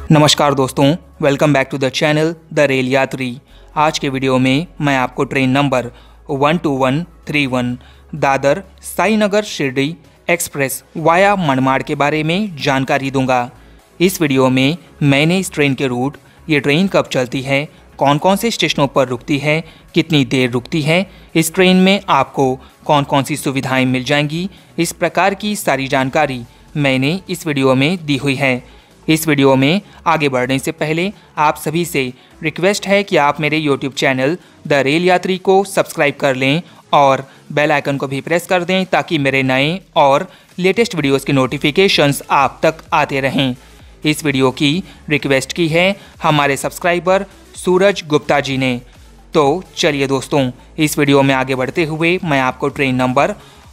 नमस्कार दोस्तों, welcome back to the channel the rail Yatri. आज के वीडियो में मैं आपको train number 12131 Dadar Sainagar Shirdi express via Manmad के बारे में जानकारी दूंगा। इस वीडियो में मैंने इस ट्रेन के रूट, ये ट्रेन कब चलती है, कौन कौन से स्टेशनों पर रुकती है, कितनी देर रुकती है, इस ट्रेन में आपको कौन कौन सी सुविधाएं मिल जाएंगी, इस प्रकार की सारी जानकारी मैंने इस वीडियो में दी हुई है। इस वीडियो में आगे बढ़ने से पहले आप सभी से रिक्वेस्ट है कि आप मेरे YouTube चैनल द रेल यात्री को सब्सक्राइब कर लें और बेल आइकन को भी प्रेस कर दें ताकि मेरे नए और लेटेस्ट वीडियोस की नोटिफिकेशंस आप तक आते रहें। इस वीडियो की रिक्वेस्ट की है हमारे सब्सक्राइबर सूरज गुप्ता जी ने। तो चलिए दोस्तों, इस वीडियो में आगे बढ़ते हुए मैं आपको train number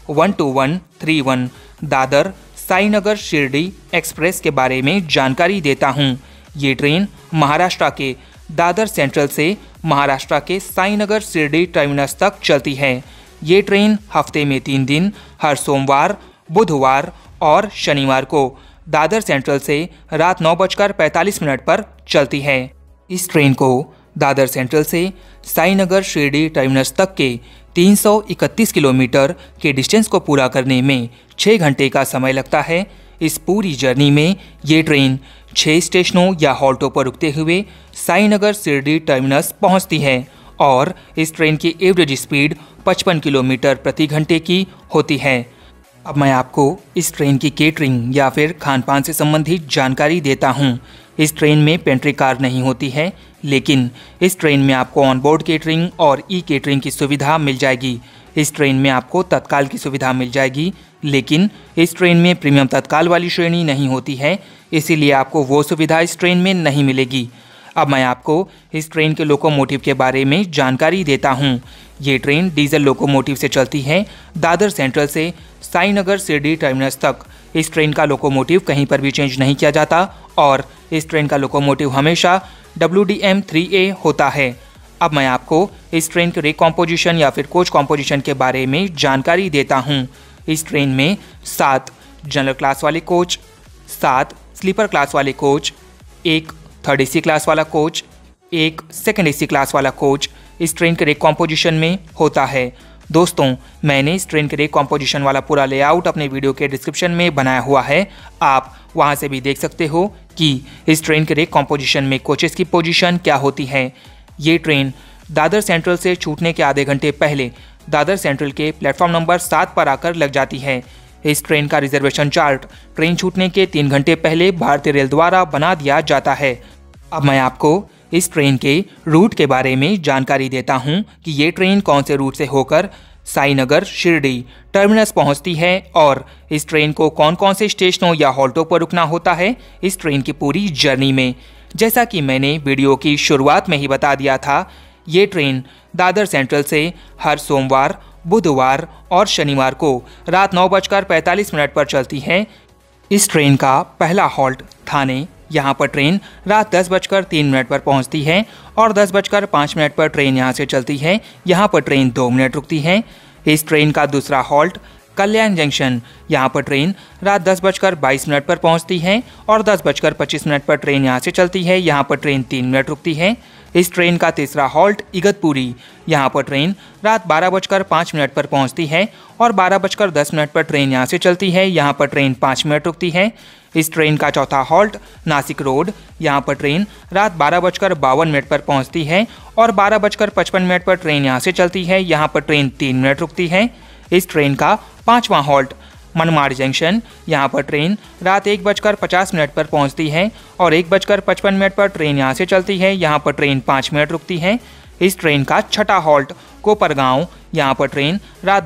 12131 Dadar Sainagar Shirdi express के बारे में जानकारी देता हूं। ये ट्रेन महाराष्ट्र के दादर सेंट्रल से महाराष्ट्र के साईनगर शिरडी टर्मिनस तक चलती है। ये ट्रेन हफ्ते में 3 दिन हर सोमवार, बुधवार और शनिवार को दादर सेंट्रल से रात 9:45 पर चलती है। इस ट्रेन को दादर सेंट्रल से साईनगर शिरडी टर्मिनस तक के 331 किलोमीटर के डिस्टेंस को पूरा करने में 6 घंटे का समय लगता है। इस पूरी जर्नी में ये ट्रेन 6 स्टेशनों या हॉल्टों पर रुकते हुए साईनगर शिरडी टर्मिनस पहुंचती है और इस ट्रेन की एवरेज स्पीड 55 किलोमीटर प्रति घंटे की होती है। अब मैं आपको इस ट्रेन की केटरिंग या फिर खान पान से संबंधित जानकारी देता हूँ। इस ट्रेन में पेंट्री कार नहीं होती है, लेकिन इस ट्रेन में आपको ऑनबोर्ड केटरिंग और ई केटरिंग की सुविधा मिल जाएगी। इस ट्रेन में आपको तत्काल की सुविधा मिल जाएगी, लेकिन इस ट्रेन में प्रीमियम तत्काल वाली श्रेणी नहीं होती है, इसीलिए आपको वो सुविधा इस ट्रेन में नहीं मिलेगी। अब मैं आपको इस ट्रेन के लोकोमोटिव के बारे में जानकारी देता हूँ। ये ट्रेन डीजल लोकोमोटिव से चलती है। दादर सेंट्रल से साईनगर शिरडी टर्मिनस तक इस ट्रेन का लोकोमोटिव कहीं पर भी चेंज नहीं किया जाता और इस ट्रेन का लोकोमोटिव हमेशा WDM 3A होता है। अब मैं आपको इस ट्रेन के रेक कॉम्पोजिशन या फिर कोच कॉम्पोजिशन के बारे में जानकारी देता हूँ। इस ट्रेन में 7 जनरल क्लास वाले कोच, 7 स्लीपर क्लास वाले कोच, 1 थर्ड AC क्लास वाला कोच, 1 सेकंड AC क्लास वाला कोच इस ट्रेन के रेक कॉम्पोजिशन में होता है। दोस्तों, मैंने इस ट्रेन के रेक कॉम्पोजिशन वाला पूरा लेआउट अपने वीडियो के डिस्क्रिप्शन में बनाया हुआ है, आप वहां से भी देख सकते हो कि इस ट्रेन के रेक कॉम्पोजिशन में कोचेस की पोजीशन क्या होती है। ये ट्रेन दादर सेंट्रल से छूटने के आधे घंटे पहले दादर सेंट्रल के प्लेटफॉर्म नंबर 7 पर आकर लग जाती है। इस ट्रेन का रिजर्वेशन चार्ट ट्रेन छूटने के 3 घंटे पहले भारतीय रेल द्वारा बना दिया जाता है। अब मैं आपको इस ट्रेन के रूट के बारे में जानकारी देता हूं कि ये ट्रेन कौन से रूट से होकर साईनगर शिरडी टर्मिनस पहुंचती है और इस ट्रेन को कौन कौन से स्टेशनों या हॉल्टों पर रुकना होता है इस ट्रेन की पूरी जर्नी में। जैसा कि मैंने वीडियो की शुरुआत में ही बता दिया था, ये ट्रेन दादर सेंट्रल से हर सोमवार, बुधवार और शनिवार को रात 9:45 पर चलती है। इस ट्रेन का पहला हॉल्ट थाने, यहाँ पर ट्रेन रात 10:03 पर पहुँचती है और 10:05 पर ट्रेन यहाँ से चलती है। यहाँ पर ट्रेन 2 मिनट रुकती है। इस ट्रेन का दूसरा हॉल्ट कल्याण जंक्शन, यहाँ पर ट्रेन रात 10:22 पर पहुँचती है और 10:25 पर ट्रेन यहाँ से चलती है। यहाँ पर ट्रेन 3 मिनट रुकती है। इस ट्रेन का तीसरा हॉल्ट इगतपुरी, यहाँ पर ट्रेन रात 12:05 पर पहुँचती है और 12:10 पर ट्रेन यहाँ से चलती है। यहाँ पर ट्रेन 5 मिनट रुकती है। इस ट्रेन का चौथा हॉल्ट नासिक रोड, यहाँ पर ट्रेन रात 12:52 पर पहुँचती है और 12:55 पर ट्रेन यहाँ से चलती है। यहाँ पर ट्रेन 3 मिनट रुकती है। इस ट्रेन का 5वां हॉल्ट मनमाड़ जंक्शन, यहाँ पर ट्रेन रात 1:50 पर पहुँचती है और 1:55 पर ट्रेन यहाँ से चलती है। यहाँ पर ट्रेन 5 मिनट रुकती है। इस ट्रेन का छठा हॉल्ट कोपरगांव, यहाँ पर ट्रेन रात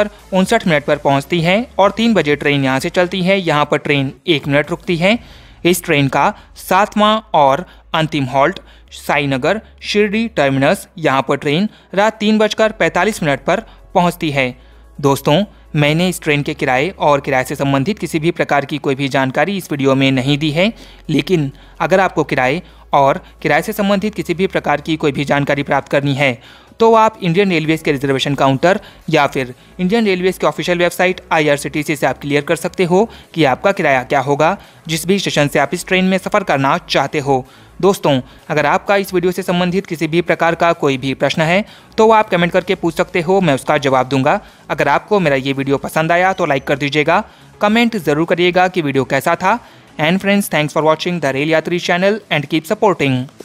2:59 पर पहुँचती है और 3 बजे ट्रेन यहाँ से चलती है। यहाँ पर ट्रेन 1 मिनट रुकती है। इस ट्रेन का 7वां और अंतिम हॉल्ट साईनगर शिरडी टर्मिनस, यहाँ पर ट्रेन रात 3:45 पर पहुँचती है। दोस्तों, मैंने इस ट्रेन के किराए और किराए से संबंधित किसी भी प्रकार की कोई भी जानकारी इस वीडियो में नहीं दी है। लेकिन अगर आपको किराए और किराए से संबंधित किसी भी प्रकार की कोई भी जानकारी प्राप्त करनी है तो आप इंडियन रेलवेज के रिजर्वेशन काउंटर या फिर इंडियन रेलवेज के ऑफिशियल वेबसाइट IRCTC से आप क्लियर कर सकते हो कि आपका किराया क्या होगा जिस भी स्टेशन से आप इस ट्रेन में सफ़र करना चाहते हो। दोस्तों, अगर आपका इस वीडियो से संबंधित किसी भी प्रकार का कोई भी प्रश्न है तो आप कमेंट करके पूछ सकते हो, मैं उसका जवाब दूंगा। अगर आपको मेरा ये वीडियो पसंद आया तो लाइक कर दीजिएगा, कमेंट ज़रूर करिएगा कि वीडियो कैसा था। And friends, thanks for watching the rail Yatri channel and keep supporting.